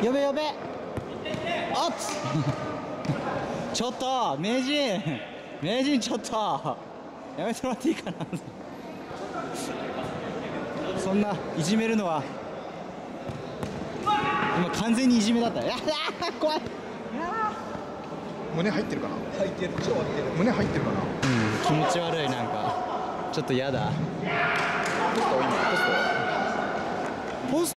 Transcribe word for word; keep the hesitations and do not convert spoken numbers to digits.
呼べ呼べ。あっちょっと名人名人ちょっとやめてもらっていいかなそんないじめるのは今完全にいじめだった。やだ怖い。 胸入ってるかな。 入ってる、超入ってる。 胸入ってるかな。 うん気持ち悪い。なんかちょっとやだ。 ポスト今ポスト